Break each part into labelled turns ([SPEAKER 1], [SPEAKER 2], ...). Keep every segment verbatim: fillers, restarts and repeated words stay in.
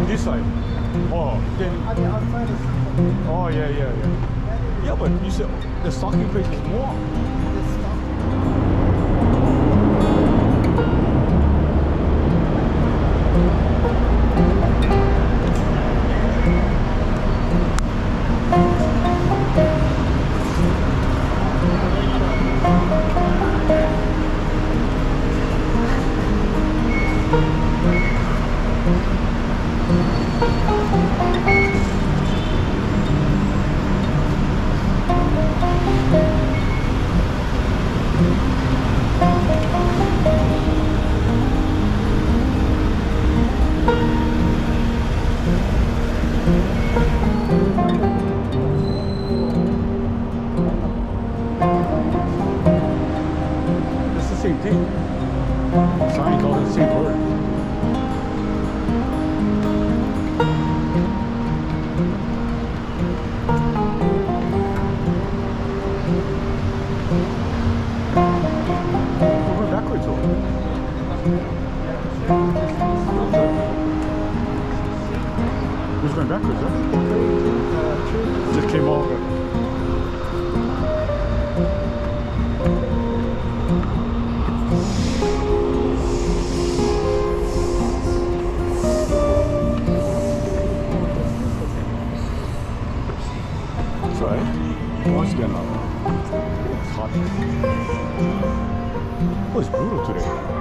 [SPEAKER 1] this side. Oh, then.
[SPEAKER 2] On the outside is something.
[SPEAKER 1] Oh, yeah, yeah, yeah. Yeah, but you said the stocking place is more.
[SPEAKER 2] This stuff.
[SPEAKER 1] Who's going backwards, huh? Just came over. That's right. Once again, it's hot. Oh, it's brutal today.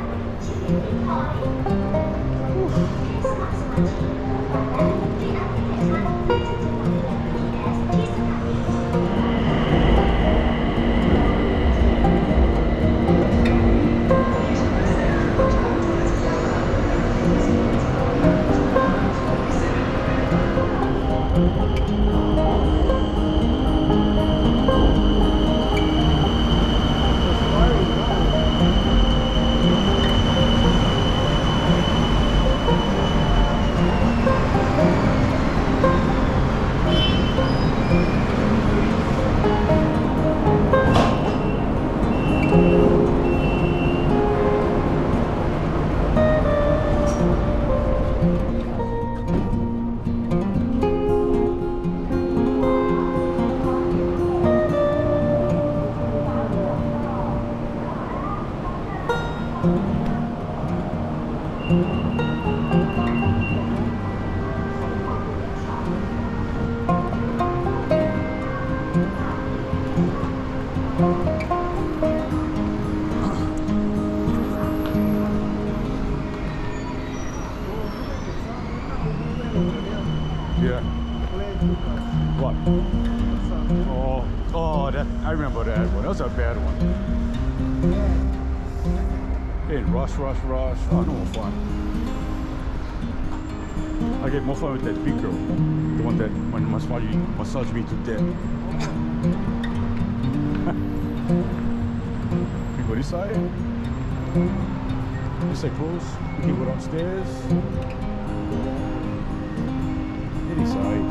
[SPEAKER 1] Yeah. What? Oh, oh, that I remember that one. That was a bad one. Hey, rush, rush, rush. Oh, no more fun. I get more fun with that big girl, the one that when massage massage me to death. We go this side. This side close. We can go downstairs. Any side.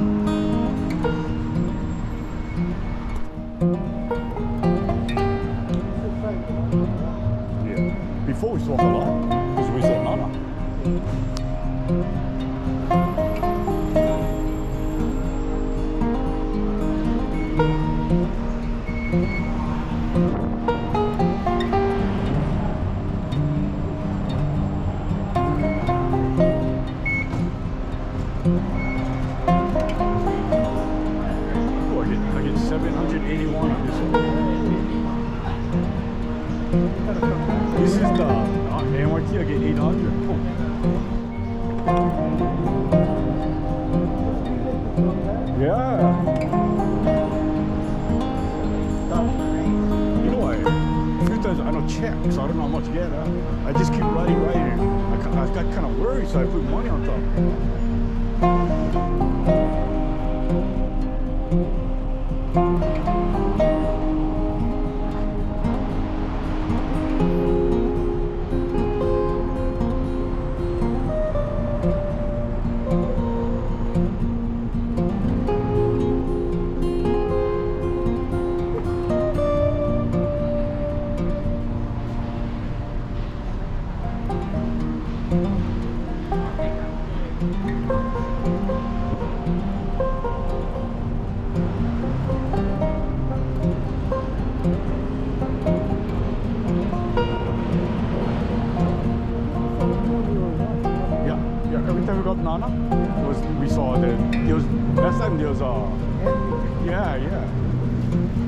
[SPEAKER 1] Yeah. Before we walk a lot, because we said Nana. seven hundred eighty-one on this one. This is the uh, M R T, I get eight hundred. Yeah. You know, I, a few times I don't check, so I don't know how much to get. Huh? I just keep riding, riding. I, I got kind of worried, so I put money on top. Nana. It was, we saw that. It was, last time there was, uh, yeah, yeah.